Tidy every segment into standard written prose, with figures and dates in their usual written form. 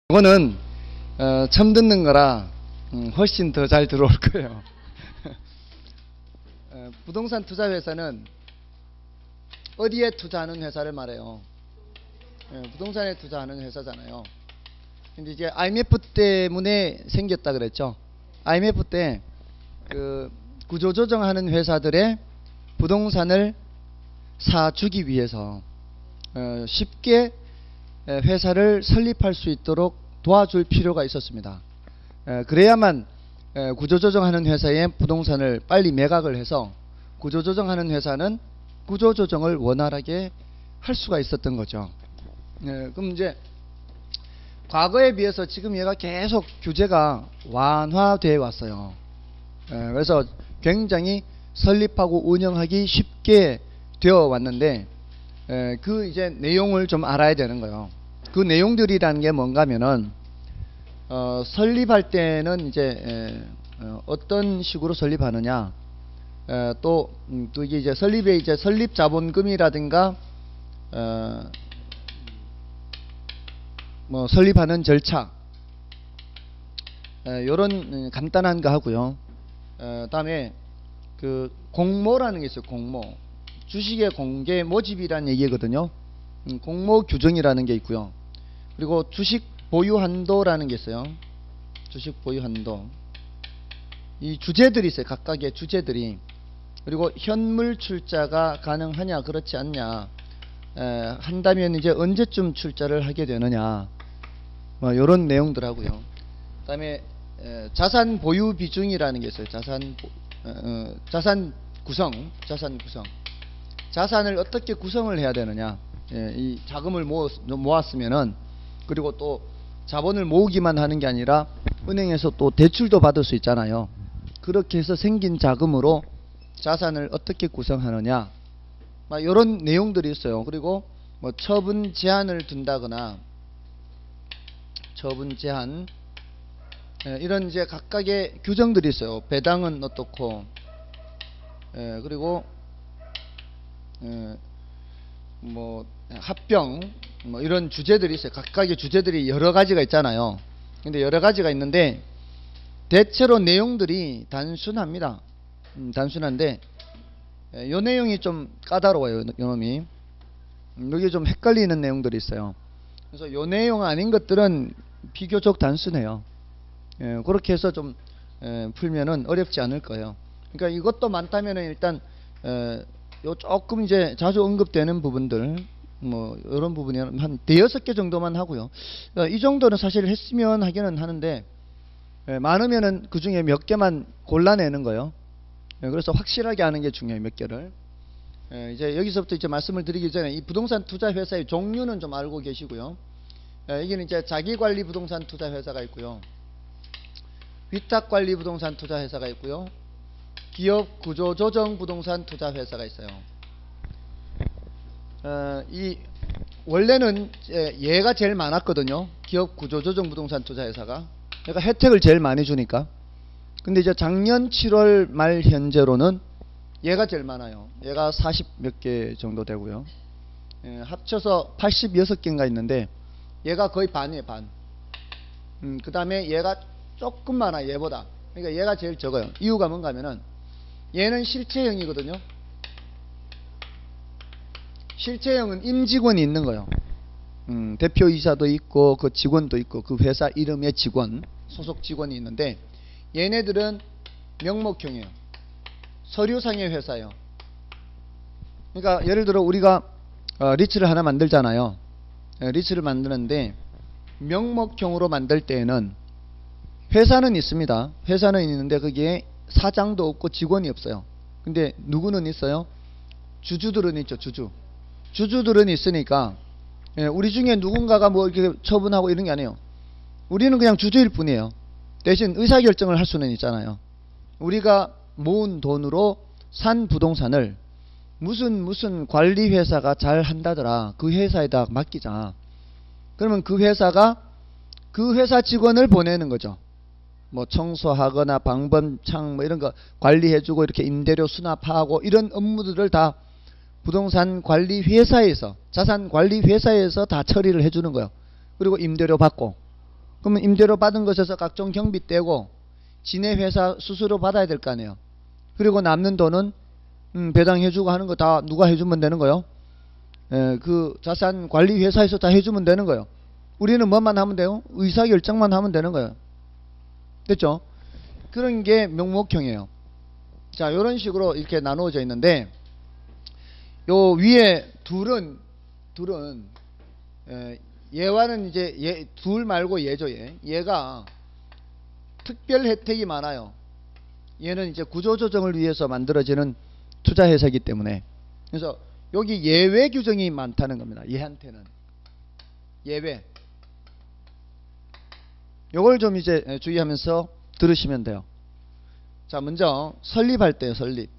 이거는 처음 듣는 거라 훨씬 더 잘 들어올 거예요. 부동산 투자 회사는 어디에 투자하는 회사를 말해요? 부동산에 투자하는 회사잖아요. 근데 이제 IMF 때문에 생겼다 그랬죠. IMF 때 그 구조조정하는 회사들의 부동산을 사주기 위해서 쉽게 회사를 설립할 수 있도록 도와줄 필요가 있었습니다. 그래야만 구조조정하는 회사의 부동산을 빨리 매각을 해서 구조조정하는 회사는 구조조정을 원활하게 할 수가 있었던 거죠. 그럼 이제 과거에 비해서 지금 얘가 계속 규제가 완화되어 왔어요. 그래서 굉장히 설립하고 운영하기 쉽게 되어 왔는데 그 이제 내용을 좀 알아야 되는 거예요. 그 내용들이라는 게 뭔가 하면은 설립할 때는 이제 어떤 식으로 설립하느냐, 또 이게 이제 설립에 이제 설립 자본금이라든가 뭐 설립하는 절차, 요런 간단한 거 하고요. 다음에 그 공모라는 게 있어요. 공모. 주식의 공개 모집이라는 얘기거든요. 공모 규정이라는 게 있고요. 그리고 주식 보유 한도라는 게 있어요. 주식 보유 한도. 이 주제들이 있어요. 각각의 주제들이. 그리고 현물 출자가 가능하냐 그렇지 않냐, 한다면 이제 언제쯤 출자를 하게 되느냐, 뭐 이런 내용들 하고요. 그 다음에 자산 보유 비중이라는 게 있어요. 자산 구성. 자산을 어떻게 구성을 해야 되느냐, 이 자금을 모았으면은, 그리고 또 자본을 모으기만 하는 게 아니라 은행에서 또 대출도 받을 수 있잖아요. 그렇게 해서 생긴 자금으로 자산을 어떻게 구성하느냐, 막 이런 내용들이 있어요. 그리고 뭐 처분 제한을 둔다거나, 처분 제한, 이런 이제 각각의 규정들이 있어요. 배당은 어떻고, 그리고 뭐 합병, 뭐 이런 주제들이 있어요. 각각의 주제들이 여러 가지가 있잖아요. 근데 여러 가지가 있는데 대체로 내용들이 단순합니다. 단순한데 요 내용이 좀 까다로워요. 요 놈이. 여기 좀 헷갈리는 내용들이 있어요. 그래서 요 내용 아닌 것들은 비교적 단순해요. 그렇게 해서 좀 풀면은 어렵지 않을 거예요. 그러니까 이것도 많다면은 일단 요 조금 이제 자주 언급되는 부분들, 뭐 이런 부분이 한 대여섯 개 정도만 하고요. 이 정도는 사실 했으면 하기는 하는데 많으면은 그 중에 몇 개만 골라내는 거예요. 그래서 확실하게 하는 게 중요해요. 몇 개를. 이제 여기서부터 이제 말씀을 드리기 전에 이 부동산 투자 회사의 종류는 좀 알고 계시고요. 이게는 이제 자기관리 부동산 투자 회사가 있고요. 위탁관리 부동산 투자 회사가 있고요. 기업 구조조정 부동산 투자 회사가 있어요. 이 원래는 얘가 제일 많았거든요. 기업 구조조정 부동산 투자 회사가. 그러니까 혜택을 제일 많이 주니까. 근데 이제 작년 7월 말 현재로는 얘가 제일 많아요. 얘가 40 몇 개 정도 되고요. 합쳐서 86개인가 있는데 얘가 거의 반이에요. 반. 그 다음에 얘가 조금 많아요. 얘보다. 그러니까 얘가 제일 적어요. 이유가 뭔가 하면은 얘는 실체형이거든요. 실체형은 임직원이 있는 거예요. 대표이사도 있고 그 직원도 있고 그 회사 이름의 직원, 소속 직원이 있는데 얘네들은 명목형이에요. 서류상의 회사예요. 그러니까 예를 들어 우리가 리츠를 하나 만들잖아요. 리츠를 만드는데 명목형으로 만들 때에는 회사는 있습니다. 회사는 있는데 거기에 사장도 없고 직원이 없어요. 근데 누구는 있어요? 주주들은 있죠. 주주들은 있으니까 우리 중에 누군가가 뭐 이렇게 처분하고 이런 게 아니에요. 우리는 그냥 주주일 뿐이에요. 대신 의사결정을 할 수는 있잖아요. 우리가 모은 돈으로 산 부동산을 무슨 관리회사가 잘 한다더라, 그 회사에다 맡기자. 그러면 그 회사가 그 회사 직원을 보내는 거죠. 뭐 청소하거나 방범창 뭐 이런 거 관리해주고 이렇게 임대료 수납하고 이런 업무들을 다 부동산 관리 회사에서, 자산 관리 회사에서 다 처리를 해주는 거예요. 그리고 임대료 받고 그러면 임대료 받은 것에서 각종 경비 떼고 지네 회사 수수료 받아야 될 거 아니에요. 그리고 남는 돈은 배당해주고 하는 거 다 누가 해주면 되는 거요? 그 자산 관리 회사에서 다 해주면 되는 거예요. 우리는 뭐만 하면 돼요? 의사결정만 하면 되는 거예요. 됐죠? 그런 게 명목형이에요. 자, 이런 식으로 이렇게 나누어져 있는데, 요 위에 둘은 얘와는 이제 둘 말고 얘죠. 얘가 특별 혜택이 많아요. 얘는 이제 구조조정을 위해서 만들어지는 투자회사이기 때문에. 그래서 여기 예외 규정이 많다는 겁니다. 얘한테는 예외. 요걸 좀 이제 주의하면서 들으시면 돼요. 자, 먼저 설립할 때요.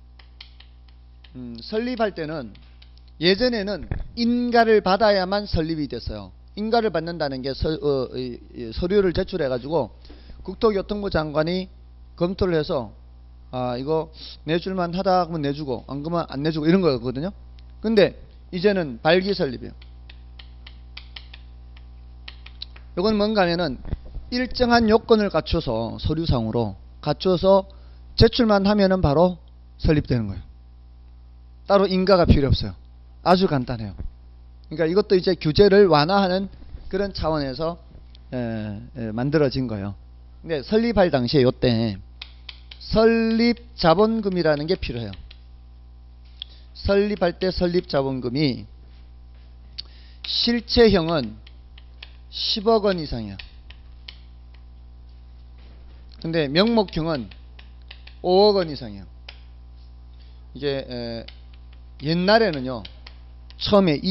설립할 때는 예전에는 인가를 받아야만 설립이 됐어요. 인가를 받는다는 게 서류를 제출해 가지고 국토교통부 장관이 검토를 해서 이거 내줄만 하다 하면 내주고 안 그러면 안 내주고 이런 거거든요. 근데 이제는 발기 설립이에요. 이건 뭔가 하면은 일정한 요건을 갖춰서 서류상으로 갖춰서 제출만 하면은 바로 설립되는 거예요. 따로 인가가 필요 없어요. 아주 간단해요. 그러니까 이것도 이제 규제를 완화하는 그런 차원에서 만들어진 거예요. 근데 설립할 당시에 요때 설립 자본금이라는 게 필요해요. 설립할 때 설립 자본금이 실체형은 10억 원 이상이야. 근데 명목형은 5억 원 이상이에요. 이게 옛날에는요. 처음에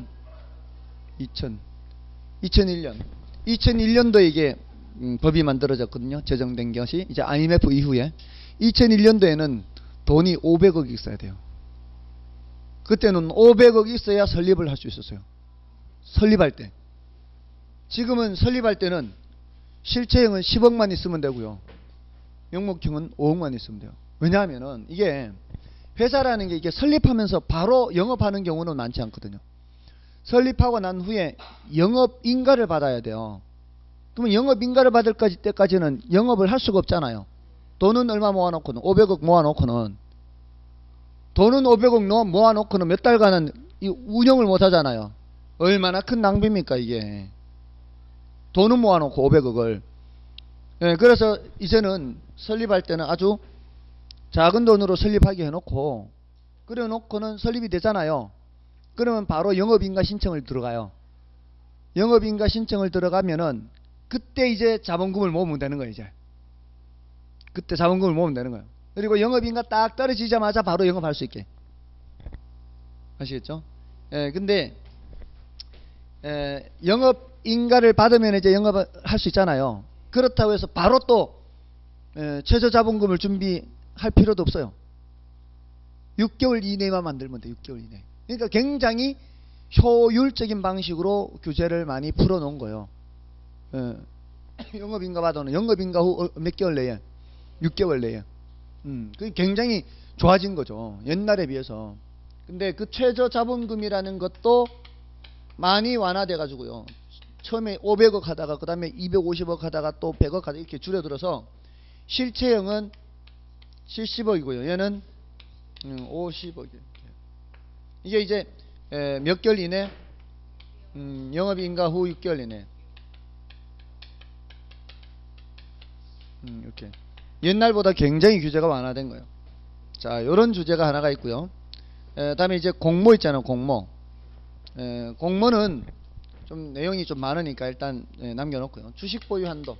2001년도에 이게 법이 만들어졌거든요. 제정된 것이 이제 IMF 이후에 2001년도에는 돈이 500억이 있어야 돼요. 그때는 500억이 있어야 설립을 할 수 있었어요. 설립할 때. 지금은 설립할 때는 실체형은 10억만 있으면 되고요. 명목형은 5억만 있으면 돼요. 왜냐하면은 이게 회사라는 게 이게 설립하면서 바로 영업하는 경우는 많지 않거든요. 설립하고 난 후에 영업인가를 받아야 돼요. 그러면 영업인가를 받을 때까지는 영업을 할 수가 없잖아요. 돈은 얼마 모아놓고는 500억 모아놓고는 돈은 500억 모아놓고는 몇 달간은 운영을 못 하잖아요. 얼마나 큰 낭비입니까 이게. 돈은 모아놓고 500억을. 그래서 이제는 설립할 때는 아주 작은 돈으로 설립하게 해놓고 그래 놓고는 설립이 되잖아요. 그러면 바로 영업인가 신청을 들어가요. 영업인가 신청을 들어가면은 그때 이제 자본금을 모으면 되는 거예요. 이제 그때 자본금을 모으면 되는 거예요. 그리고 영업인가 딱 떨어지자마자 바로 영업할 수 있게. 아시겠죠? 근데 영업인가를 받으면 이제 영업을 할 수 있잖아요. 그렇다고 해서 바로 또 최저 자본금을 준비할 필요도 없어요. 6개월 이내만 만들면 돼요. 6개월 이내. 그러니까 굉장히 효율적인 방식으로 규제를 많이 풀어놓은 거예요. 영업인가 받아는 영업인가 후 몇 개월 내에 6개월 내에. 그게 굉장히 좋아진 거죠. 옛날에 비해서. 근데 그 최저 자본금이라는 것도 많이 완화돼 가지고요. 처음에 500억 하다가 그 다음에 250억 하다가 또 100억 하다가 이렇게 줄여들어서 실체형은 70억이고요. 얘는 50억이에요. 이게 이제 몇 개월 이내? 영업인가 후 6개월 이내. 이렇게 옛날보다 굉장히 규제가 완화된 거예요. 자, 요런 주제가 하나가 있고요. 다음에 이제 공모 있잖아요. 공모. 공모는 좀 내용이 좀 많으니까 일단 남겨놓고요. 주식 보유 한도.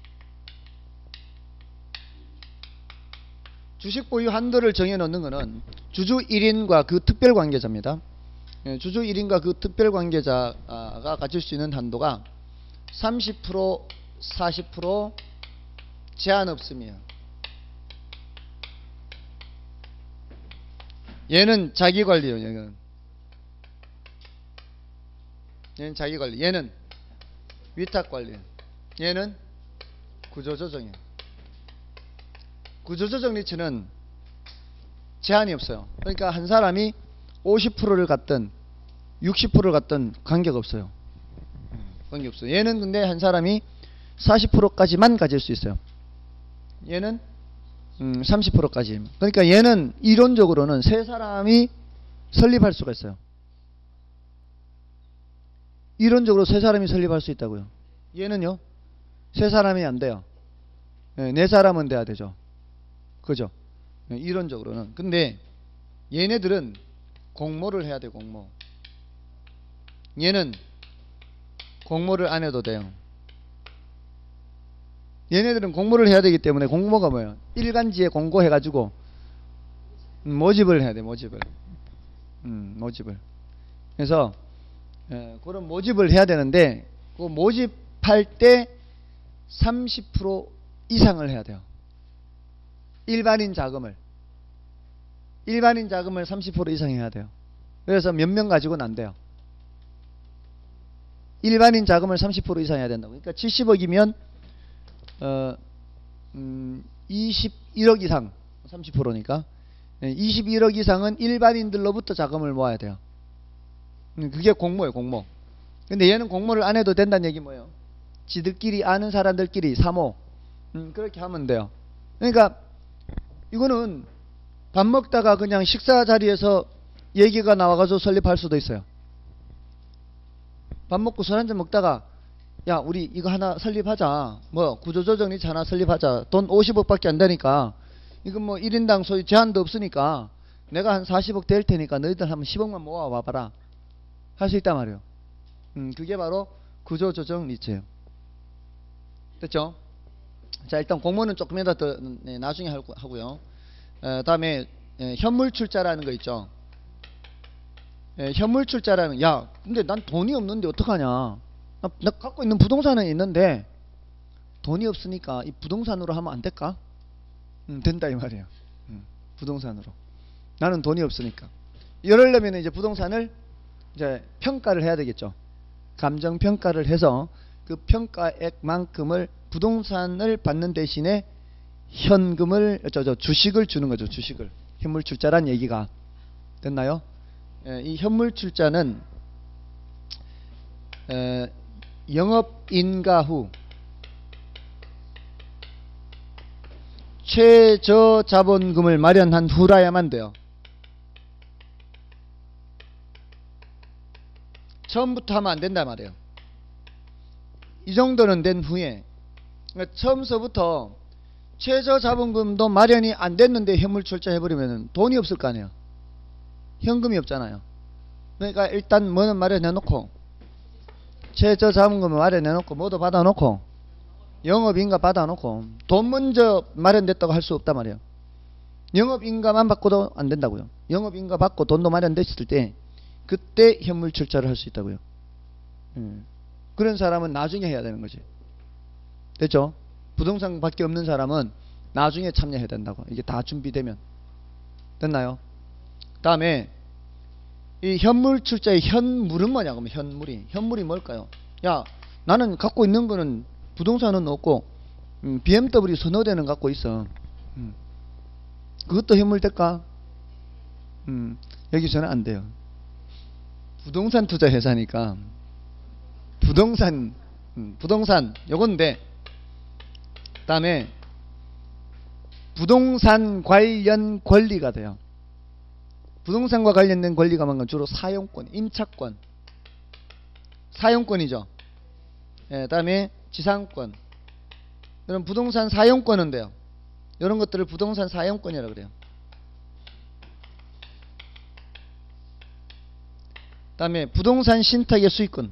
주식 보유 한도를 정해놓는 것은 주주 1인과 그 특별관계자입니다. 주주 1인과 그 특별관계자가 가질 수 있는 한도가 30%, 40% 제한 없음이에요. 얘는 자기관리예요. 얘는 자기관리. 얘는 위탁관리예요. 얘는 구조조정이에요. 구조조정 리츠는 제한이 없어요. 그러니까 한 사람이 50%를 갖든 60%를 갖든 관계가 없어요. 관계없어요. 얘는 근데 한 사람이 40%까지만 가질 수 있어요. 얘는 30%까지. 그러니까 얘는 이론적으로는 세 사람이 설립할 수가 있어요. 이론적으로 세 사람이 설립할 수 있다고요. 얘는요, 세 사람이 안 돼요. 네 사람은 돼야 되죠. 그죠? 이론적으로는. 근데 얘네들은 공모를 해야 돼, 공모. 얘는 공모를 안 해도 돼요. 얘네들은 공모를 해야 되기 때문에 공모가 뭐예요? 일간지에 공고해가지고 모집을 해야 돼, 모집을. 모집을. 그래서 그런 모집을 해야 되는데 그 모집할 때 30% 이상을 해야 돼요. 일반인 자금을 30% 이상 해야 돼요. 그래서 몇 명 가지고는 안 돼요. 일반인 자금을 30% 이상 해야 된다고. 그러니까 70억이면 21억 이상 30%니까 21억 이상은 일반인들로부터 자금을 모아야 돼요. 그게 공모예요, 공모. 근데 얘는 공모를 안 해도 된다는 얘기 뭐예요? 지들끼리 아는 사람들끼리 사모 그렇게 하면 돼요. 그러니까 이거는 밥 먹다가 그냥 식사 자리에서 얘기가 나와가지고 설립할 수도 있어요. 밥 먹고 술 한잔 먹다가 야 우리 이거 하나 설립하자. 뭐 구조조정 리츠 하나 설립하자. 돈 50억밖에 안 되니까 이건 뭐 1인당 소위 제한도 없으니까 내가 한 40억 될 테니까 너희들 한번 10억만 모아와봐라. 할 수 있단 말이에요. 그게 바로 구조조정 리츠예요. 됐죠? 자, 일단 공모는 조금 이따 더 나중에 하고요. 다음에 현물 출자라는 거 있죠. 현물 출자라는, 야 근데 난 돈이 없는데 어떡하냐. 나 갖고 있는 부동산은 있는데 돈이 없으니까 이 부동산으로 하면 안 될까? 된다 이 말이에요. 부동산으로. 나는 돈이 없으니까. 이러려면 이제 부동산을 이제 평가를 해야 되겠죠. 감정 평가를 해서 그 평가액만큼을 부동산을 받는 대신에 현금을 주식을 주는 거죠. 주식을. 현물 출자란 얘기가 됐나요? 이 현물 출자는 영업 인가 후 최저 자본금을 마련한 후라야만 돼요. 처음부터 하면 안 된단 말이에요. 이 정도는 된 후에, 그러니까 처음서부터 최저 자본금도 마련이 안 됐는데 현물 출자해버리면 돈이 없을 거 아니에요. 현금이 없잖아요. 그러니까 일단 뭐는 마련해 놓고 최저 자본금을 마련해 놓고 뭐도 받아 놓고 영업인가 받아 놓고 돈 먼저 마련됐다고 할 수 없단 말이에요. 영업인가만 받고도 안 된다고요. 영업인가 받고 돈도 마련됐을 때 그때 현물 출자를 할 수 있다고요. 그런 사람은 나중에 해야 되는 거지. 됐죠? 부동산 밖에 없는 사람은 나중에 참여해야 된다고. 이게 다 준비되면. 됐나요? 다음에 이 현물 출자의 현물은 뭐냐? 그러면 현물이 뭘까요? 야 나는 갖고 있는 거는 부동산은 없고 BMW 서너 대는 갖고 있어. 그것도 현물 될까? 여기서는 안 돼요. 부동산 투자 회사니까 부동산 요건데, 그다음에 부동산 관련 권리가 돼요. 부동산과 관련된 권리가 뭔가 주로 사용권, 임차권, 사용권이죠. 그다음에 지상권, 이런 부동산 사용권은 돼요. 이런 것들을 부동산 사용권이라고 그래요. 그다음에 부동산 신탁의 수익권.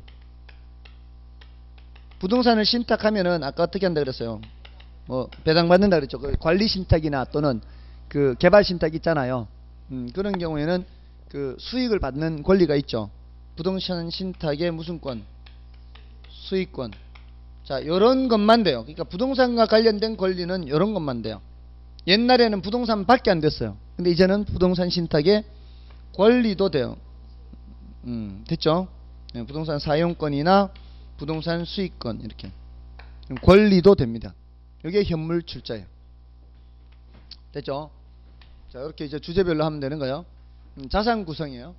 부동산을 신탁하면은 아까 어떻게 한다 그랬어요? 뭐 배당받는다 그랬죠. 그 관리 신탁이나 또는 그 개발 신탁 있잖아요. 그런 경우에는 그 수익을 받는 권리가 있죠. 부동산 신탁의 무슨 권? 수익권. 자, 요런 것만 돼요. 그러니까 부동산과 관련된 권리는 요런 것만 돼요. 옛날에는 부동산밖에 안 됐어요. 근데 이제는 부동산 신탁의 권리도 돼요. 됐죠? 네, 부동산 사용권이나 부동산 수익권 이렇게 권리도 됩니다. 이게 현물 출자예요. 됐죠? 자, 이렇게 이제 주제별로 하면 되는 거예요. 자산 구성이에요.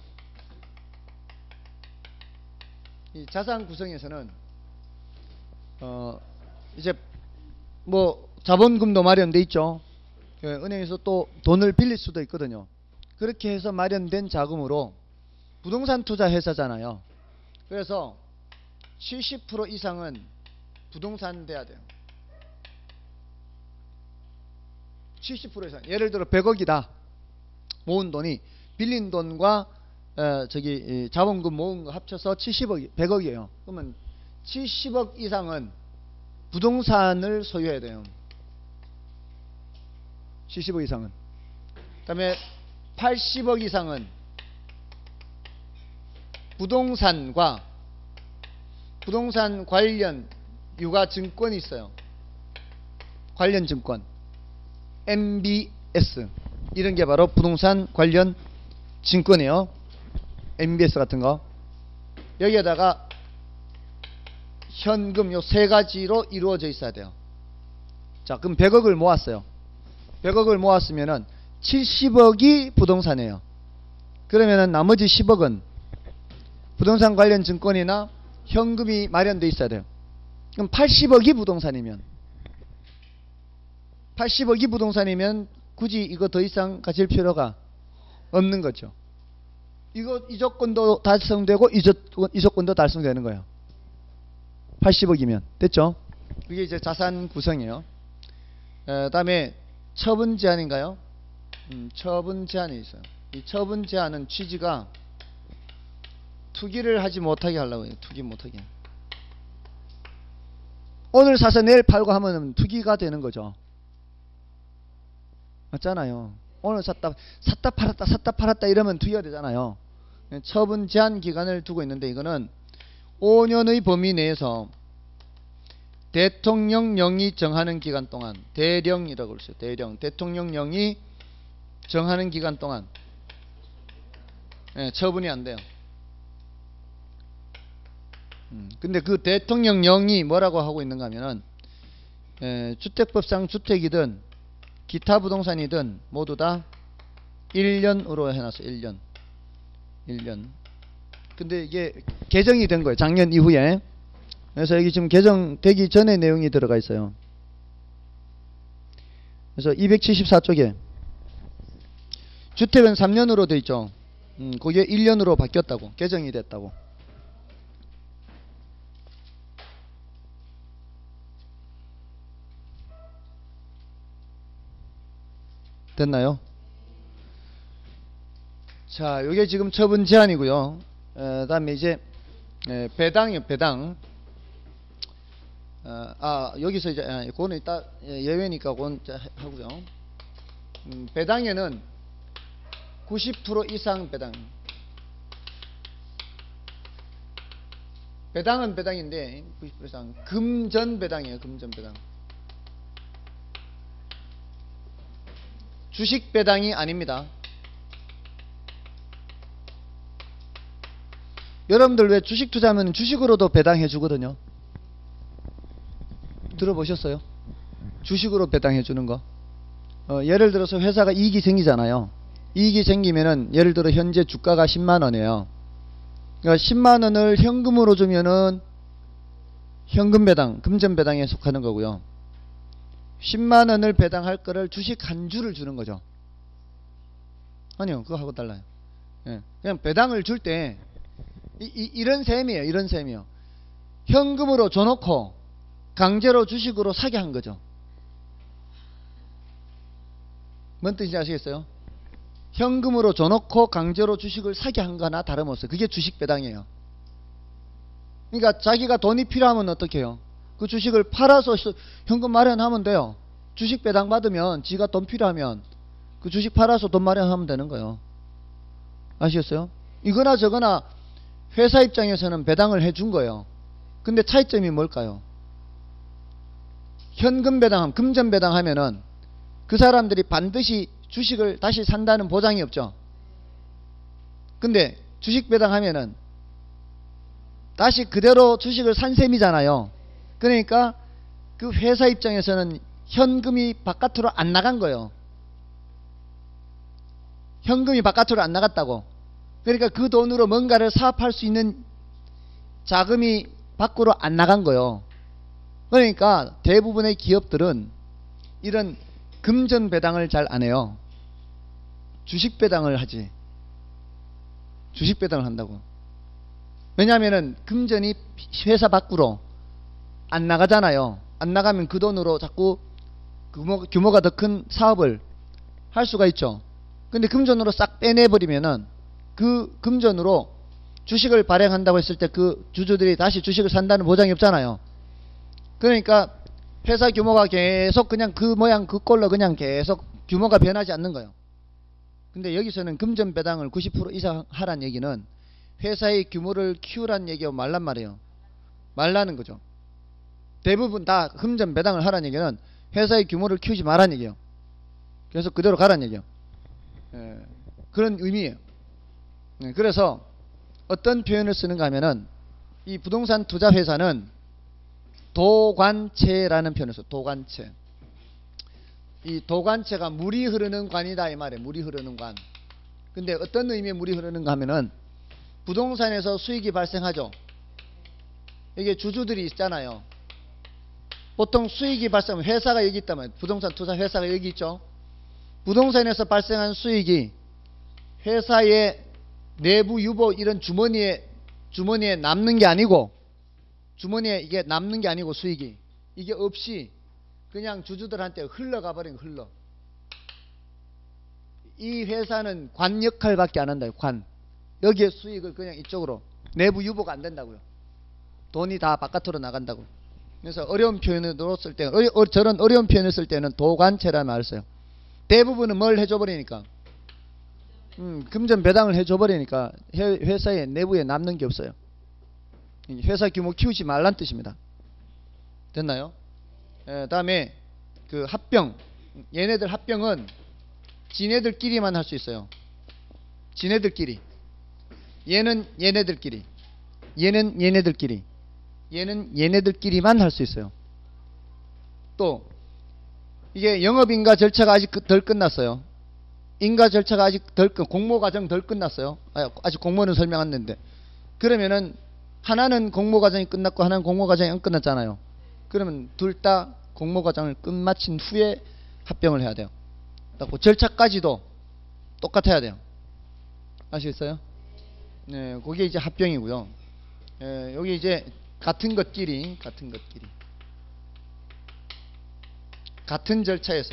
이 자산 구성에서는 이제 뭐 자본금도 마련돼 있죠. 은행에서 또 돈을 빌릴 수도 있거든요. 그렇게 해서 마련된 자금으로 부동산 투자 회사잖아요. 그래서 70% 이상은 부동산 돼야 돼요. 70% 이상. 예를 들어 100억이다. 모은 돈이 빌린 돈과 자본금 모은 거 합쳐서 70억, 100억이에요. 그러면 70억 이상은 부동산을 소유해야 돼요. 70억 이상은. 그 다음에 80억 이상은 부동산과 부동산 관련 유가증권이 있어요. 관련 증권. MBS. 이런 게 바로 부동산 관련 증권이에요. MBS 같은 거. 여기에다가 현금 요 세 가지로 이루어져 있어야 돼요. 자, 그럼 100억을 모았어요. 100억을 모았으면은 70억이 부동산이에요. 그러면은 나머지 10억은 부동산 관련 증권이나 현금이 마련돼 있어야 돼요. 그럼 80억이 부동산이면 80억이 부동산이면 굳이 이거 더 이상 가질 필요가 없는 거죠. 이 조건도 달성되고 이 조건도 달성되는 거예요. 80억이면 됐죠? 그게 이제 자산 구성이에요. 다음에 처분 제한인가요? 처분 제한이 있어요. 이 처분 제한은 취지가 투기를 하지 못하게 하려고 해요. 투기 못하게. 오늘 사서 내일 팔고 하면 투기가 되는 거죠. 맞잖아요. 오늘 샀다 팔았다 이러면 투기가 되잖아요. 처분 제한 기간을 두고 있는데 이거는 5년의 범위 내에서 대통령령이 정하는 기간 동안, 대령이라고 그러죠. 대령. 대통령령이 정하는 기간 동안 처분이 안 돼요. 근데 그 대통령령이 뭐라고 하고 있는가 하면은 주택법상 주택이든 기타 부동산이든 모두 다 1년으로 해놨어요. 1년. 근데 이게 개정이 된 거예요. 작년 이후에. 그래서 여기 지금 개정되기 전에 내용이 들어가 있어요. 그래서 274쪽에 주택은 3년으로 돼 있죠. 그게 1년으로 바뀌었다고. 개정이 됐다고. 됐나요? 자, 요게 지금 처분 제한이고요. 다음에 이제 배당이요. 배당. 여기서 이제 그거는 이따 예외니까 그건 하고요. 배당에는 90% 이상 배당. 배당은 배당인데 90% 이상 금전 배당이에요. 금전 배당. 주식 배당이 아닙니다. 여러분들 왜 주식 투자하면 주식으로도 배당해 주거든요. 들어보셨어요? 주식으로 배당해 주는 거. 예를 들어서 회사가 이익이 생기잖아요. 이익이 생기면은 예를 들어 현재 주가가 10만원이에요. 그러니까 10만원을 현금으로 주면은 현금 배당, 금전 배당에 속하는 거고요. 10만원을 배당할 거를 주식 한 주를 주는 거죠. 아니요, 그거 하고 달라요. 그냥 배당을 줄 때 이런 셈이에요. 이런 셈이요. 현금으로 줘놓고 강제로 주식으로 사게 한 거죠. 뭔 뜻인지 아시겠어요? 현금으로 줘놓고 강제로 주식을 사게 한 거나 다름없어요. 그게 주식 배당이에요. 그러니까 자기가 돈이 필요하면 어떻게 해요? 그 주식을 팔아서 현금 마련하면 돼요. 주식 배당 받으면 지가 돈 필요하면 그 주식 팔아서 돈 마련하면 되는 거예요. 아시겠어요? 이거나 저거나 회사 입장에서는 배당을 해준 거예요. 근데 차이점이 뭘까요? 현금 배당하면, 금전 배당하면은 그 사람들이 반드시 주식을 다시 산다는 보장이 없죠. 근데 주식 배당하면은 다시 그대로 주식을 산 셈이잖아요. 그러니까 그 회사 입장에서는 현금이 바깥으로 안 나간 거예요. 현금이 바깥으로 안 나갔다고. 그러니까 그 돈으로 뭔가를 사업할 수 있는 자금이 밖으로 안 나간 거예요. 그러니까 대부분의 기업들은 이런 금전 배당을 잘 안 해요. 주식 배당을 하지. 주식 배당을 한다고. 왜냐하면은 금전이 회사 밖으로 안 나가잖아요. 안 나가면 그 돈으로 자꾸 규모가 더 큰 사업을 할 수가 있죠. 근데 금전으로 싹 빼내버리면은 그 금전으로 주식을 발행한다고 했을 때 그 주주들이 다시 주식을 산다는 보장이 없잖아요. 그러니까 회사 규모가 계속 그냥 그 모양 그 꼴로 그냥 계속 규모가 변하지 않는 거예요. 근데 여기서는 금전 배당을 90% 이상 하란 얘기는 회사의 규모를 키우란 얘기하고 말란 말이에요. 말라는 거죠. 대부분 다 금전 배당을 하란 얘기는 회사의 규모를 키우지 말란 얘기예요. 그래서 그대로 가란 얘기예요. 그런 의미예요. 그래서 어떤 표현을 쓰는가 하면은 이 부동산 투자 회사는 도관체라는 표현을 써요. 도관체. 이 도관체가 물이 흐르는 관이다 이 말이에요. 물이 흐르는 관. 근데 어떤 의미의 물이 흐르는가 하면은 부동산에서 수익이 발생하죠. 이게 주주들이 있잖아요. 보통 수익이 발생하면 회사가 여기 있다면 부동산 투자 회사가 여기 있죠. 부동산에서 발생한 수익이 회사의 내부 유보 이런 주머니에 남는 게 아니고 주머니에 이게 남는 게 아니고 수익이 이게 없이 그냥 주주들한테 흘러가 버린 흘러. 이 회사는 관 역할밖에 안 한다요. 관. 여기에 수익을 그냥 이쪽으로 내부 유보가 안 된다고요. 돈이 다 바깥으로 나간다고. 그래서 어려운 표현으로 쓸 때 저런 어려운 표현을 쓸 때는 도관체라는 말을 써요. 대부분은 뭘 해줘 버리니까 금전 배당을 해줘 버리니까 회사의 내부에 남는 게 없어요. 회사 규모 키우지 말란 뜻입니다. 됐나요? 다음에 그 합병. 얘네들 합병은 지네들끼리만 할 수 있어요. 지네들끼리. 얘는 얘네들끼리. 얘는 얘네들끼리. 얘는 얘네들끼리만 할 수 있어요. 또 이게 영업인가 절차가 아직 덜 끝났어요. 인가 절차가 아직 공모 과정 덜 끝났어요. 아직 공모는 설명 안 했는데. 그러면은 하나는 공모 과정이 끝났고 하나는 공모 과정이 안 끝났잖아요. 그러면 둘 다 공모 과정을 끝마친 후에 합병을 해야 돼요. 그리고 절차까지도 똑같아야 돼요. 아시겠어요? 네, 그게 이제 합병이고요. 여기 이제 같은 것끼리 같은 절차에서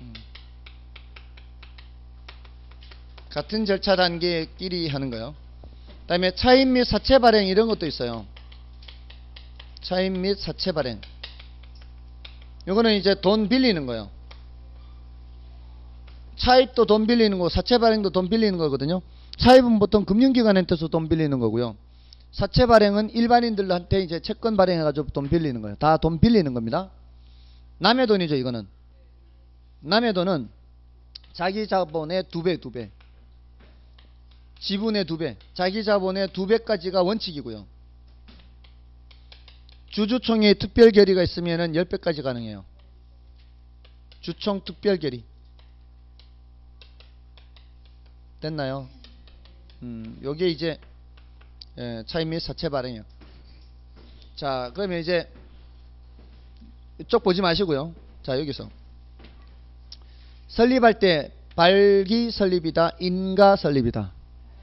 같은 절차 단계끼리 하는 거예요. 그 다음에 차입 및 사채 발행 이런 것도 있어요. 차입 및 사채 발행. 요거는 이제 돈 빌리는 거예요. 차입도 돈 빌리는 거고 사채 발행도 돈 빌리는 거거든요. 차입은 보통 금융기관한테서 돈 빌리는 거고요. 사채 발행은 일반인들한테 이제 채권 발행해가지고 돈 빌리는 거예요. 다 돈 빌리는 겁니다. 남의 돈이죠, 이거는. 남의 돈은 자기 자본의 2배. 지분의 2배. 자기 자본의 2배까지가 원칙이고요. 주주총회의 특별 결의가 있으면은 10배까지 가능해요. 주총 특별 결의. 됐나요? 요게 이제 차입 및 사채 발행이요. 자, 그러면 이제 이쪽 보지 마시고요. 자, 여기서 설립할 때 발기 설립이다, 인가 설립이다.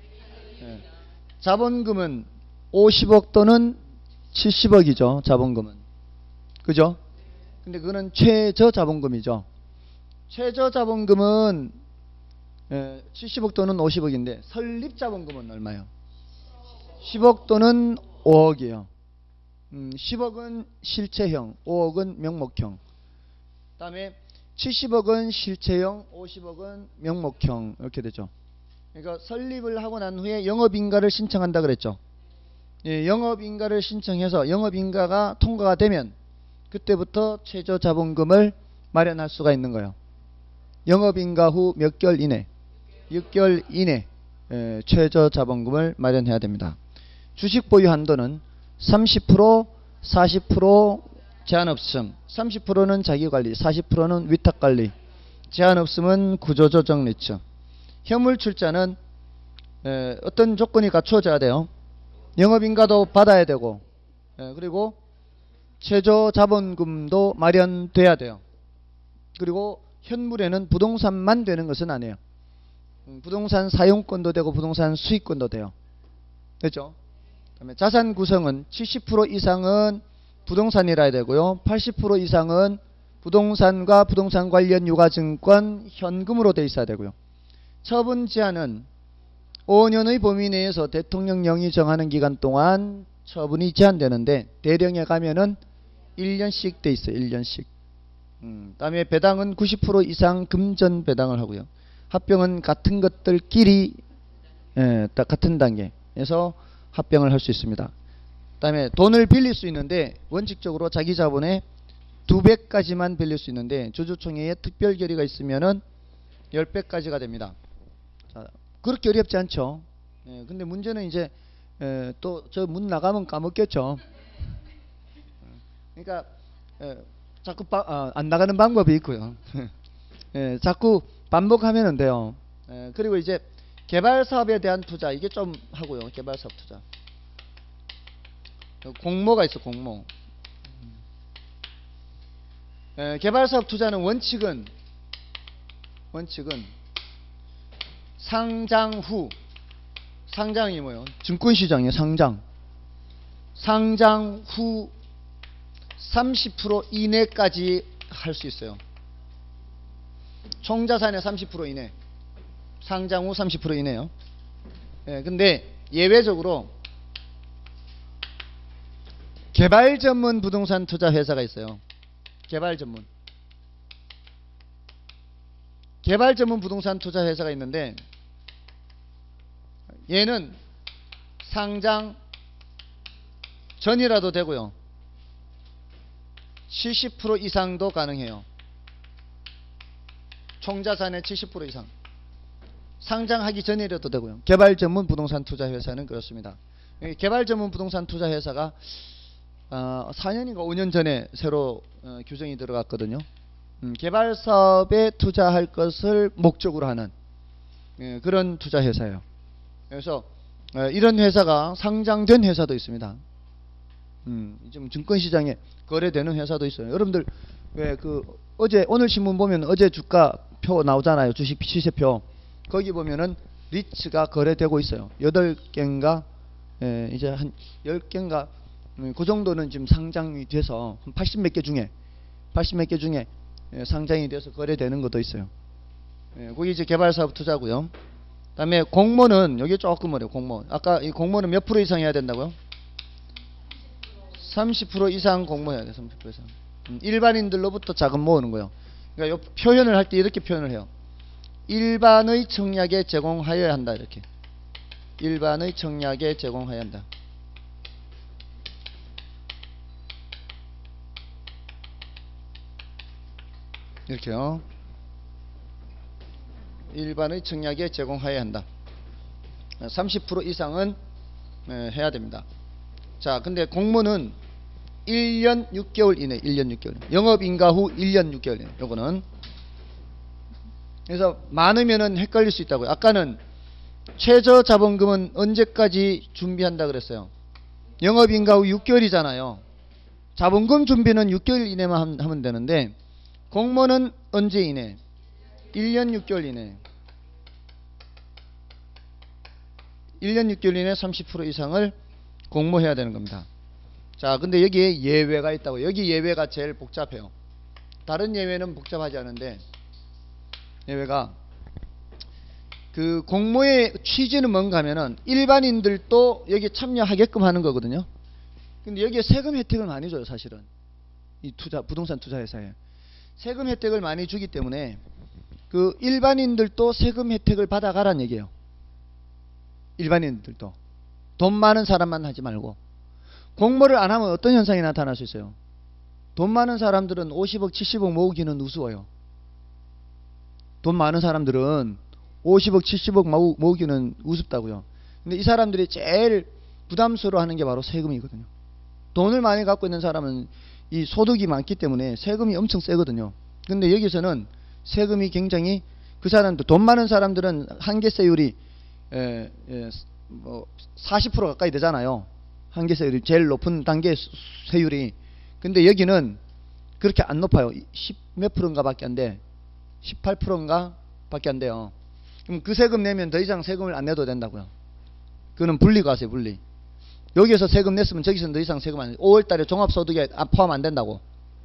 자본금은 50억 또는 70억이죠. 자본금은. 그죠? 근데 그거는 최저 자본금이죠. 최저 자본금은 70억 또는 50억인데 설립 자본금은 얼마예요? 10억 또는 5억이에요. 10억은 실체형, 5억은 명목형. 그 다음에 70억은 실체형, 50억은 명목형. 이렇게 되죠. 그러니까 설립을 하고 난 후에 영업인가를 신청한다 그랬죠. 예, 영업인가를 신청해서 영업인가가 통과가 되면 그때부터 최저 자본금을 마련할 수가 있는 거예요. 영업인가 후 몇 개월 이내, 6개월 이내 최저 자본금을 마련해야 됩니다. 주식 보유 한도는 30%, 40% 제한 없음. 30%는 자기관리, 40%는 위탁관리. 제한 없음은 구조조정 리츠. 현물 출자는 어떤 조건이 갖추어져야 돼요. 영업인가도 받아야 되고, 그리고 최저 자본금도 마련돼야 돼요. 그리고 현물에는 부동산만 되는 것은 아니에요. 부동산 사용권도 되고 부동산 수익권도 돼요. 됐죠? 그다음에 자산 구성은 70% 이상은 부동산이라 해야 되고요. 80% 이상은 부동산과 부동산 관련 유가증권, 현금으로 돼 있어야 되고요. 처분 제한은 5년의 범위 내에서 대통령령이 정하는 기간 동안 처분이 제한되는데 대령에 가면은 1년씩 돼 있어요. 1년씩. 그다음에 배당은 90% 이상 금전 배당을 하고요. 합병은 같은 것들끼리 딱 같은 단계에서 합병을 할 수 있습니다. 그다음에 돈을 빌릴 수 있는데 원칙적으로 자기 자본의 2배까지만 빌릴 수 있는데 주주총회에 특별 결의가 있으면은 10배까지가 됩니다. 자, 그렇게 어렵지 않죠. 근데 문제는 이제 또 저 문 나가면 까먹겠죠. 그러니까 자꾸 안 나가는 방법이 있고요. 자꾸 반복하면 돼요. 그리고 이제 개발 사업에 대한 투자 이게 좀 하고요. 개발 사업 투자. 공모가 있어. 공모. 개발 사업 투자는 원칙은 상장 후, 상장이 뭐예요? 증권시장이에요. 상장 후 30% 이내까지 할 수 있어요. 총자산의 30% 이내. 상장 후 30% 이내요. 근데 예외적으로 개발 전문 부동산 투자 회사가 있어요. 개발 전문 부동산 투자 회사가 있는데 얘는 상장 전이라도 되고요. 70% 이상도 가능해요. 총자산의 70% 이상. 상장하기 전이라도 되고요. 개발 전문 부동산 투자 회사는 그렇습니다. 개발 전문 부동산 투자 회사가 4년인가 5년 전에 새로 규정이 들어갔거든요. 개발 사업에 투자할 것을 목적으로 하는 그런 투자 회사예요. 그래서 이런 회사가 상장된 회사도 있습니다. 지금 증권시장에 거래되는 회사도 있어요. 여러분들 왜 오늘 신문 보면 어제 주가표 나오잖아요. 주식 시세표. 거기 보면은 리츠가 거래되고 있어요. 8개인가 이제 한 10개인가 그 정도는 지금 상장이 돼서 한 80 몇 개 중에 상장이 돼서 거래되는 것도 있어요. 거기 이제 개발사업 투자고요. 그다음에 공모는 여기 조금 어려요. 공모. 아까 이 공모는 몇 프로 이상 해야 된다고요? 30% 이상 공모해야 돼. 30% 이상. 일반인들로부터 자금 모으는 거예요. 그러니까 요 표현을 할 때 이렇게 표현을 해요. 일반의 청약에 제공하여야 한다. 이렇게. 일반의 청약에 제공하여야 한다. 이렇게요. 일반의 청약에 제공하여야 한다. 30% 이상은 해야 됩니다. 자, 근데 공모는 1년 6개월 이내, 1년 6개월. 영업인가 후 1년 6개월 이내. 요거는. 그래서 많으면은 헷갈릴 수 있다고요. 아까는 최저 자본금은 언제까지 준비한다 그랬어요? 영업인가 후 6개월이잖아요. 자본금 준비는 6개월 이내만 하면 되는데 공모는 언제 이내? 1년 6개월 이내. 1년 6개월 이내 30% 이상을 공모해야 되는 겁니다. 자, 근데 여기에 예외가 있다고. 여기 예외가 제일 복잡해요. 다른 예외는 복잡하지 않은데 예외가 그 공모의 취지는 뭔가 하면은 일반인들도 여기 참여하게끔 하는 거거든요. 근데 여기에 세금 혜택을 많이 줘요. 사실은 이 부동산 투자 회사에 세금 혜택을 많이 주기 때문에 그 일반인들도 세금 혜택을 받아가란 얘기예요. 일반인들도 돈 많은 사람만 하지 말고. 공모를 안 하면 어떤 현상이 나타날 수 있어요? 돈 많은 사람들은 50억 70억 모으기는 우스워요. 돈 많은 사람들은 50억 70억 모으기는 우습다고요. 근데 이 사람들이 제일 부담스러워하는 게 바로 세금이거든요. 돈을 많이 갖고 있는 사람은 이 소득이 많기 때문에 세금이 엄청 세거든요. 근데 여기서는 세금이 굉장히 그 사람들 돈 많은 사람들은 한계세율이 40% 가까이 되잖아요. 한계세율이 제일 높은 단계 세율이. 근데 여기는 그렇게 안 높아요. 10 몇 프로인가 밖에 안 돼. 18%인가 밖에 안 돼요. 그럼 그 세금 내면 더 이상 세금을 안 내도 된다고요. 그거는 분리과세 분리. 여기에서 세금 냈으면 저기서는 더 이상 세금 안 내. 5월달에 종합소득에 포함 안 된다고.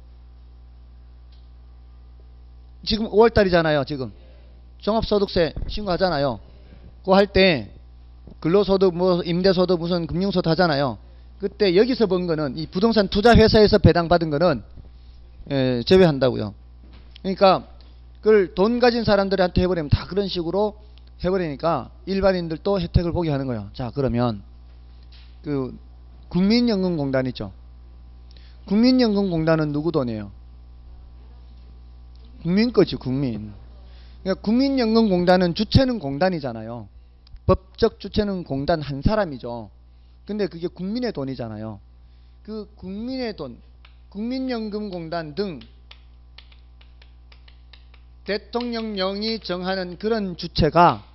지금 5월달이잖아요. 지금 종합소득세 신고하잖아요. 그거 할 때 근로소득 뭐 임대소득 무슨 금융소득 하잖아요. 그때 여기서 번 거는 이 부동산 투자 회사에서 배당받은 거는 제외한다고요. 그러니까 그걸 돈 가진 사람들한테 해버리면 다 그런 식으로 해버리니까 일반인들도 혜택을 보게 하는 거예요. 자, 그러면 그 국민연금공단 있죠. 국민연금공단은 누구 돈이에요? 국민 거지, 국민. 그러니까 국민연금공단은 주체는 공단이잖아요. 법적 주체는 공단 한 사람이죠. 근데 그게 국민의 돈이잖아요. 그 국민의 돈, 국민연금공단 등 대통령령이 정하는 그런 주체가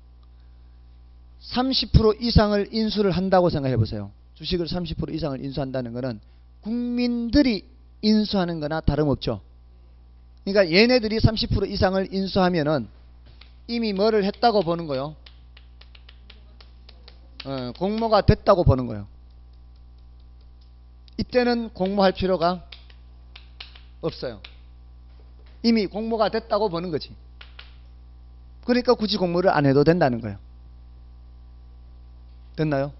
30% 이상을 인수를 한다고 생각해 보세요. 주식을 30% 이상을 인수한다는 것은 국민들이 인수하는 거나 다름없죠. 그러니까 얘네들이 30% 이상을 인수하면은 이미 뭐를 했다고 보는 거요? 공모가 됐다고 보는 거예요. 이때는 공모할 필요가 없어요. 이미 공모가 됐다고 보는 거지. 그러니까 굳이 공모를 안 해도 된다는 거예요. 됐나요?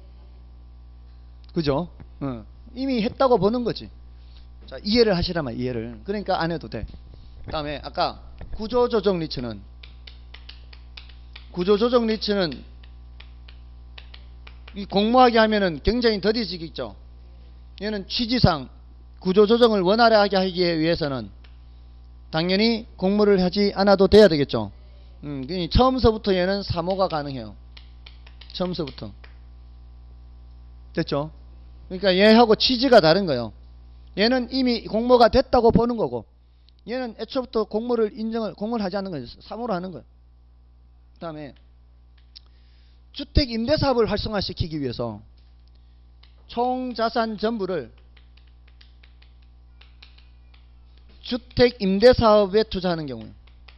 그죠? 이미 했다고 보는 거지. 자, 이해를 하시라면 이해를. 그러니까 안 해도 돼. 그 다음에 아까 구조조정 리츠는 이 공모하게 하면은 굉장히 더디지겠죠. 얘는 취지상 구조조정을 원활하게 하기 위해서는 당연히 공모를 하지 않아도 돼야 되겠죠. 처음서부터 얘는 사모가 가능해요. 처음서부터. 됐죠? 그러니까 얘하고 취지가 다른 거예요. 얘는 이미 공모가 됐다고 보는 거고, 얘는 애초부터 공모를 하지 않는 거예요. 사모를 하는 거예요. 그 다음에 주택 임대사업을 활성화시키기 위해서 총 자산 전부를 주택 임대사업에 투자하는 경우,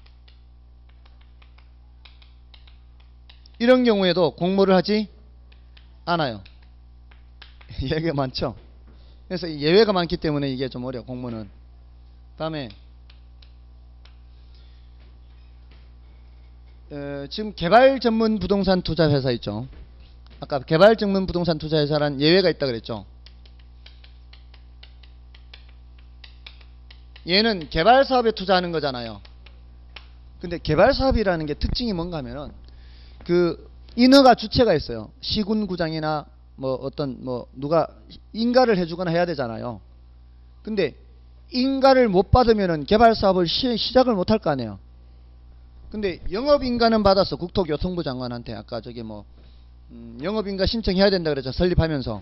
이런 경우에도 공모를 하지 않아요. 예외가 많죠. 그래서 예외가 많기 때문에 이게 좀 어려워, 공모는. 다음에 지금 개발 전문 부동산 투자 회사 있죠. 아까 개발 전문 부동산 투자 회사란 예외가 있다 그랬죠. 얘는 개발 사업에 투자하는 거잖아요. 근데 개발 사업이라는 게 특징이 뭔가 하면은 그 인허가 주체가 있어요. 시군구장이나 뭐 어떤 누가 인가를 해주거나 해야 되잖아요. 근데 인가를 못 받으면은 개발 사업을 시작을 못 할 거 아니에요. 근데 영업인가는 받았어. 국토교통부 장관한테 아까 저기 영업인가 신청해야 된다 그랬죠. 설립하면서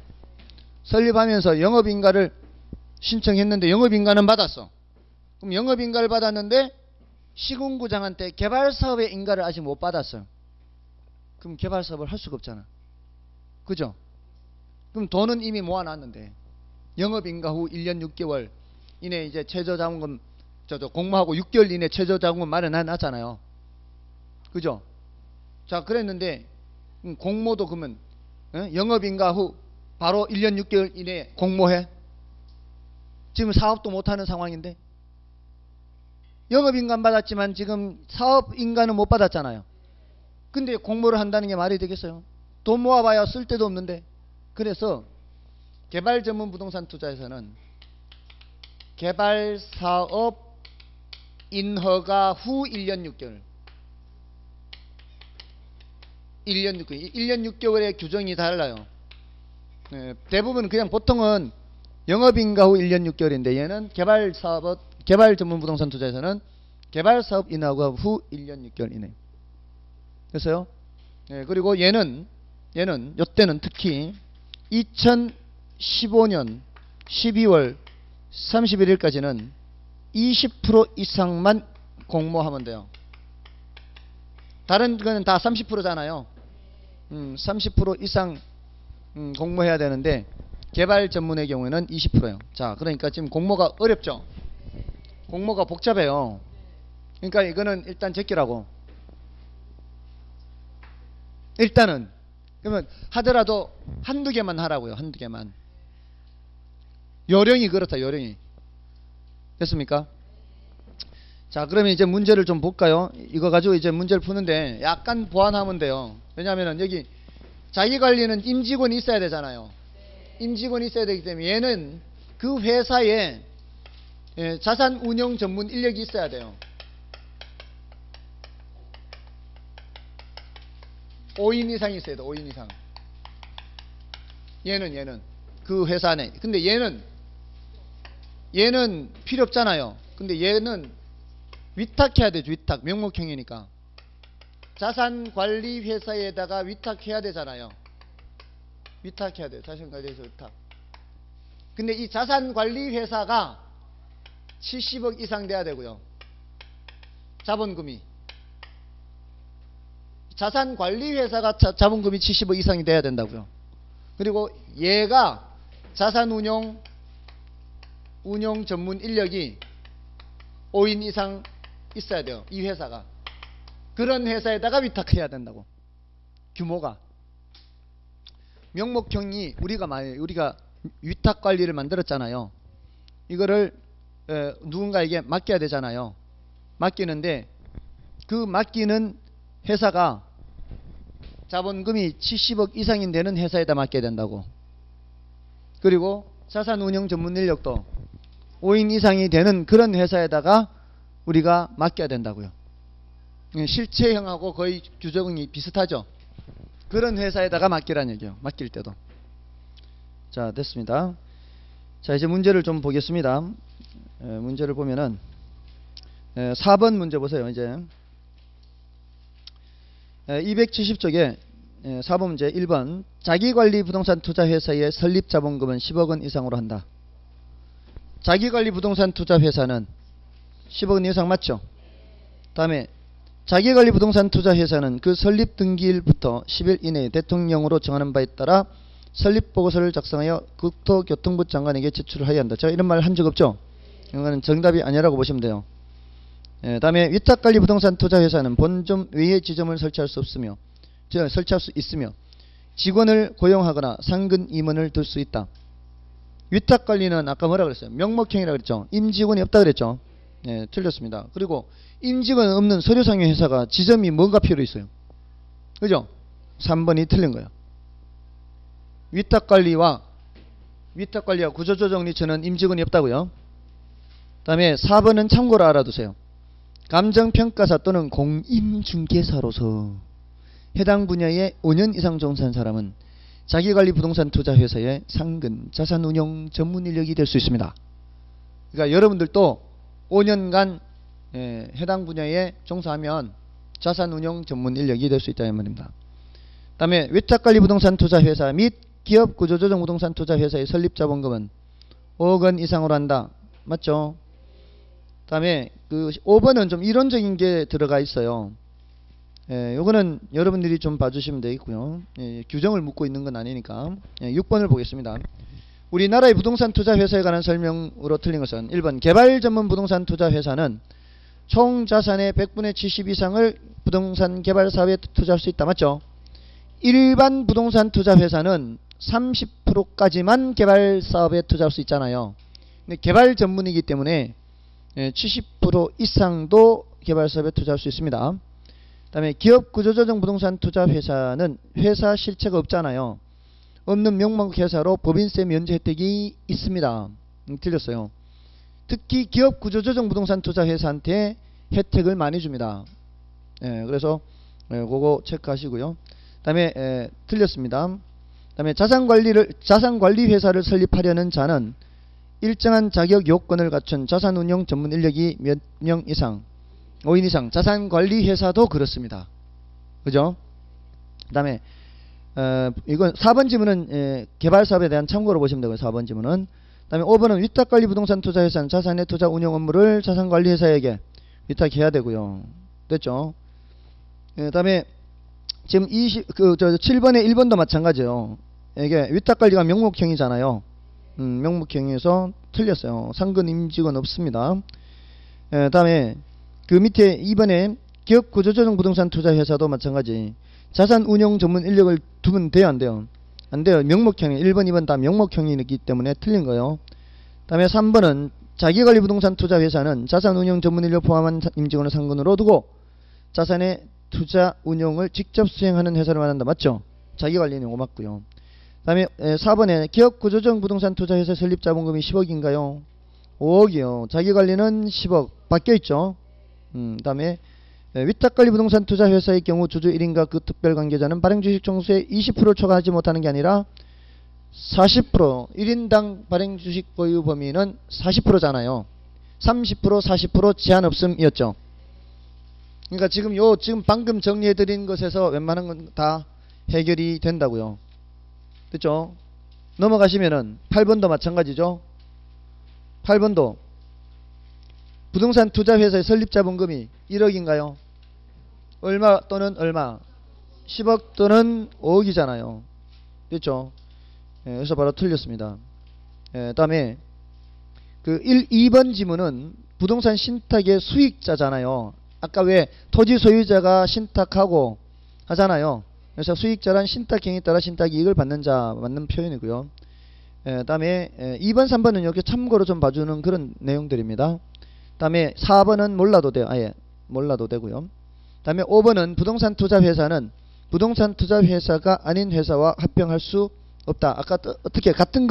영업인가를 신청했는데 영업인가는 받았어. 그럼 영업인가를 받았는데 시군구장한테 개발사업의 인가를 아직 못 받았어요. 그럼 개발사업을 할 수가 없잖아. 그죠? 그럼 돈은 이미 모아놨는데 영업인가 후 1년 6개월 이내 이제 최저자본금 공모하고 6개월 이내 최저자본금 마련해놨잖아요. 그죠? 자, 그랬는데 공모도 그러면 영업인가 후 바로 1년 6개월 이내에 공모해? 지금 사업도 못하는 상황인데 영업인가 받았지만 지금 사업인가는 못 받았잖아요. 근데 공모를 한다는 게 말이 되겠어요? 돈 모아봐야 쓸데도 없는데. 그래서 개발 전문 부동산 투자에서는 개발사업 인허가 후 1년 6개월 1년 6개월의 규정이 달라요. 대부분 그냥 보통은 영업인가 후 1년 6개월인데 얘는 개발 전문 부동산 투자에서는 개발사업 인허가 후 1년 6개월 이내. 됐어요? 그리고 얘는 요때는 특히 2015년 12월 31일까지는 20% 이상만 공모하면 돼요. 다른 거는 다 30%잖아요. 30% 이상 공모해야 되는데 개발 전문의 경우에는 20%예요. 자, 그러니까 지금 공모가 어렵죠. 공모가 복잡해요. 그러니까 이거는 일단 제끼라고. 일단은 그러면 하더라도 한두 개만 하라고요. 한두 개만. 요령이 그렇다. 요령이. 됐습니까? 자, 그러면 이제 문제를 좀 볼까요? 이거 가지고 이제 문제를 푸는데 약간 보완하면 돼요. 왜냐하면 여기 자기관리는 임직원이 있어야 되잖아요. 임직원이 있어야 되기 때문에 얘는 그 회사에 자산 운용 전문 인력이 있어야 돼요. 5인 이상이 있어야 돼. 5인 이상. 얘는 그 회사 안에. 근데 얘는 필요 없잖아요. 근데 얘는 위탁해야 되죠. 위탁. 명목형이니까. 자산관리회사에다가 위탁해야 되잖아요. 위탁해야 돼요. 자산관리회사 위탁. 근데 이 자산관리회사가 70억 이상 돼야 되고요. 자본금이. 자산관리회사가 자본금이 70억 이상이 돼야 된다고요. 그리고 얘가 자산운용 전문 인력이 5인 이상 있어야 돼요. 이 회사가. 그런 회사에다가 위탁해야 된다고. 규모가. 명목형이 우리가 위탁관리를 만들었잖아요. 이거를 누군가에게 맡겨야 되잖아요. 맡기는데 그 맡기는 회사가 자본금이 70억 이상이 되는 회사에다 맡겨야 된다고. 그리고 자산운용 전문 인력도 5인 이상이 되는 그런 회사에다가 우리가 맡겨야 된다고요. 실체형하고 거의 규정이 비슷하죠. 그런 회사에다가 맡기란 얘기예요. 맡길 때도. 자, 됐습니다. 자, 이제 문제를 좀 보겠습니다. 문제를 보면은 4번 문제 보세요. 이제 270쪽에 4번 문제 1번 자기관리 부동산 투자회사의 설립 자본금은 10억 원 이상으로 한다. 자기관리 부동산 투자회사는 10억 원 이상 맞죠? 다음에 자기관리 부동산 투자회사는 그 설립 등기일부터 10일 이내에 대통령으로 정하는 바에 따라 설립보고서를 작성하여 국토교통부 장관에게 제출을 해야 한다. 제가 이런 말 한 적 없죠? 이거는 정답이 아니라고 보시면 돼요. 다음에 위탁관리 부동산 투자회사는 본점 외에 지점을 설치할 수 있으며 직원을 고용하거나 상근 임원을 둘 수 있다. 위탁관리는 아까 뭐라 그랬어요? 명목형이라 그랬죠? 임직원이 없다 그랬죠? 네, 틀렸습니다. 그리고 임직원 없는 서류상의 회사가 지점이 뭔가 필요 있어요. 그죠? 3번이 틀린 거예요. 위탁관리와 구조조정리처는 임직원이 없다고요. 다음에 4번은 참고로 알아두세요. 감정평가사 또는 공인중개사로서 해당 분야에 5년 이상 종사한 사람은 자기관리 부동산 투자회사의 상근 자산운용 전문 인력이 될 수 있습니다. 그러니까 여러분들도 5년간 해당 분야에 종사하면 자산운용 전문 인력이 될 수 있다는 말입니다. 다음에 위탁관리 부동산 투자회사 및 기업구조조정 부동산 투자회사의 설립자본금은 5억 원 이상으로 한다. 맞죠? 다음에 그 5번은 좀 이론적인 게 들어가 있어요. 요거는 여러분들이 좀 봐주시면 되겠고요. 규정을 묻고 있는 건 아니니까. 6번을 보겠습니다. 우리나라의 부동산 투자 회사에 관한 설명으로 틀린 것은 1번 개발 전문 부동산 투자 회사는 총 자산의 100분의 70 이상을 부동산 개발 사업에 투자할 수 있다. 맞죠? 일반 부동산 투자 회사는 30%까지만 개발 사업에 투자할 수 있잖아요. 근데 개발 전문이기 때문에 70% 이상도 개발 사업에 투자할 수 있습니다. 그 다음에 기업 구조조정 부동산 투자 회사는 회사 실체가 없잖아요. 없는 명목 회사로 법인세 면제 혜택이 있습니다. 틀렸어요. 특히 기업 구조조정 부동산 투자 회사한테 혜택을 많이 줍니다. 그래서 그거 체크하시고요. 그 다음에 틀렸습니다. 그 다음에 자산관리 회사를 설립하려는 자는 일정한 자격 요건을 갖춘 자산운용 전문 인력이 몇 명 이상 5인 이상 자산관리 회사도 그렇습니다. 그죠? 그 다음에 이건 4번 지문은 개발사업에 대한 참고로 보시면 되고요. 4번 지문은. 그 다음에 5번은 위탁관리 부동산 투자회사는 자산의 투자 운용 업무를 자산관리회사에게 위탁해야 되고요. 됐죠? 그 다음에 지금 7번에 1번도 마찬가지예요. 이게 위탁관리가 명목형이잖아요. 명목형에서 틀렸어요. 상근 임직원 없습니다. 다음에 그 밑에 2번에 기업 구조조정 부동산 투자 회사도 마찬가지. 자산 운용 전문 인력을 두면 돼요, 안 돼요? 안 돼요. 명목형이 1번, 2번 다 명목형이기 때문에 틀린 거예요. 다음에 3번은 자기관리 부동산 투자 회사는 자산 운용 전문 인력 포함한 임직원을 상근으로 두고 자산의 투자 운용을 직접 수행하는 회사를 말한다. 맞죠? 자기관리는 이거 맞고요. 다음에 4번에 기업 구조조정 부동산 투자 회사 설립 자본금이 10억인가요? 5억이요. 자기관리는 10억 바뀌어있죠. 다음에 위탁관리 부동산 투자 회사의 경우 주주 1인과 그 특별관계자는 발행주식 총수의 20%를 초과하지 못하는 게 아니라 40% 1인당 발행주식 보유 범위는 40%잖아요. 30% 40% 제한 없음이었죠. 그러니까 지금 방금 정리해드린 것에서 웬만한 건 다 해결이 된다고요. 그렇죠? 넘어가시면은 8번도 마찬가지죠. 8번도 부동산 투자 회사의 설립 자본금이 1억인가요? 얼마 또는 얼마? 10억 또는 5억이잖아요. 됐죠? 그래서 바로 틀렸습니다. 다음에 그 2번 지문은 부동산 신탁의 수익자잖아요. 아까 왜 토지 소유자가 신탁하고 하잖아요. 그래서 수익자란 신탁행위에 따라 신탁이익을 받는 자 맞는 표현이고요. 다음에 2번 3번은 이렇게 참고로 좀 봐주는 그런 내용들입니다. 다음에 4번은 몰라도 돼요. 아예 몰라도 되고요. 다음에 5번은 부동산 투자 회사는 부동산 투자 회사가 아닌 회사와 합병할 수 없다. 아까 어떻게 같은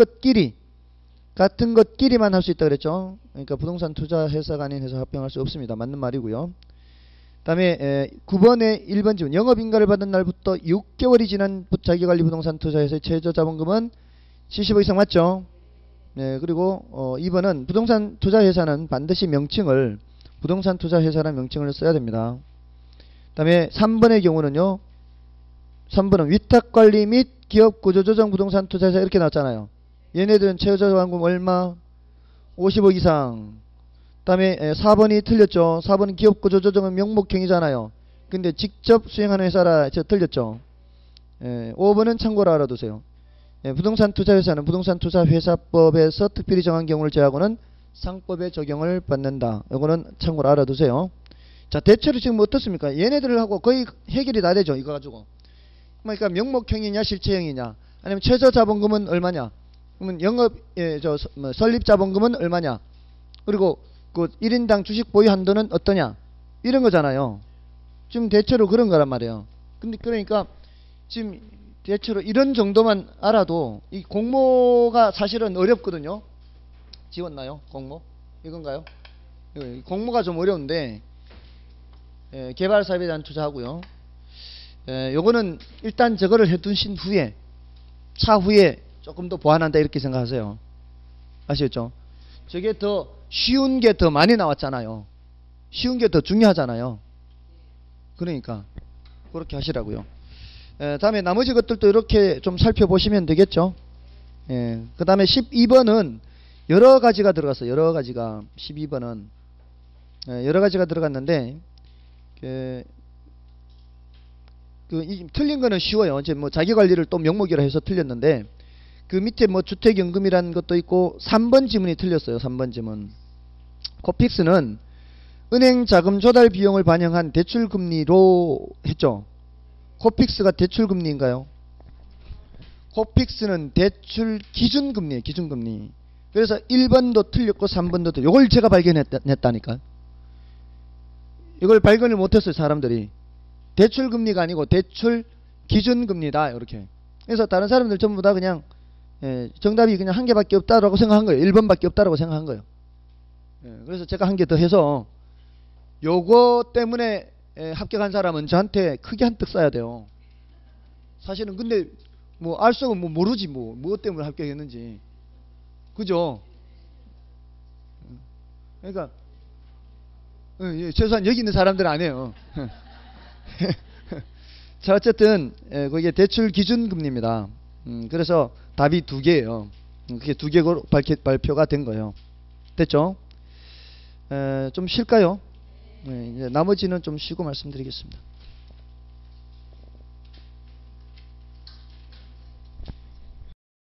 것끼리만 할 수 있다 그랬죠. 그러니까 부동산 투자 회사가 아닌 회사 합병할 수 없습니다. 맞는 말이고요. 다음에 9번에 1번 지문 영업인가를 받은 날부터 6개월이 지난 자기관리 부동산 투자회사의 최저 자본금은 70억 이상 맞죠? 네, 그리고 2번은 부동산 투자회사는 반드시 명칭을 부동산 투자회사라는 명칭을 써야 됩니다. 다음에 3번의 경우는요. 3번은 위탁관리 및 기업구조조정 부동산 투자회사 이렇게 나왔잖아요. 얘네들은 최저 자본금 얼마? 50억 이상. 다음에 4번이 틀렸죠. 4번은 기업구조조정은 명목형이잖아요. 근데 직접 수행하는 회사라 틀렸죠. 5번은 참고로 알아두세요. 부동산 투자회사는 부동산 투자회사법에서 특별히 정한 경우를 제외하고는 상법의 적용을 받는다. 이거는 참고로 알아두세요. 자, 대체로 지금 어떻습니까? 얘네들하고 거의 해결이 다 되죠. 이거 가지고. 그러니까 명목형이냐 실체형이냐 아니면 최저 자본금은 얼마냐 그러면 설립 자본금은 얼마냐 그리고 그 1인당 주식 보유 한도는 어떠냐 이런 거잖아요. 지금 대체로 그런 거란 말이에요. 근데 그러니까 지금 대체로 이런 정도만 알아도 이 공모가 사실은 어렵거든요. 지웠나요? 공모? 이건가요? 공모가 좀 어려운데 개발 사업에 대한 투자하고요. 요거는 일단 저거를 해두신 후에 차후에 조금 더 보완한다 이렇게 생각하세요. 아시겠죠? 저게 더 쉬운 게 더 많이 나왔잖아요. 쉬운 게 더 중요하잖아요. 그러니까 그렇게 하시라고요. 다음에 나머지 것들도 이렇게 좀 살펴보시면 되겠죠. 그 다음에 12번은 여러 가지가 들어갔어요. 여러 가지가 12번은 여러 가지가 들어갔는데 틀린 거는 쉬워요. 이제 뭐 자기 관리를 또 명목이라 해서 틀렸는데 그 밑에 뭐 주택연금이라는 것도 있고 3번 지문이 틀렸어요. 3번 지문. 코픽스는 은행 자금 조달 비용을 반영한 대출 금리로 했죠. 코픽스가 대출 금리인가요? 코픽스는 대출 기준 금리예요. 기준 금리. 그래서 1번도 틀렸고 3번도 틀렸고 이걸 제가 발견했다니까. 이걸 발견을 못했어요. 사람들이. 대출 금리가 아니고 대출 기준 금리다 이렇게. 그래서 다른 사람들 전부 다 그냥 정답이 그냥 한 개밖에 없다라고 생각한 거예요. 1번밖에 없다라고 생각한 거예요. 그래서 제가 한 개 더 해서 요거 때문에 합격한 사람은 저한테 크게 한턱 쏴야 돼요. 사실은 근데 뭐 알 수 없고 뭐 모르지 뭐 때문에 합격했는지. 그죠? 그러니까 최소한 여기 있는 사람들은 안 해요. 자, 어쨌든 거기에 대출 기준 금리입니다. 그래서 답이 2개예요. 그게 2개로 발표가 된 거예요. 됐죠? 좀 쉴까요? 이제 나머지는 좀 쉬고 말씀드리겠습니다.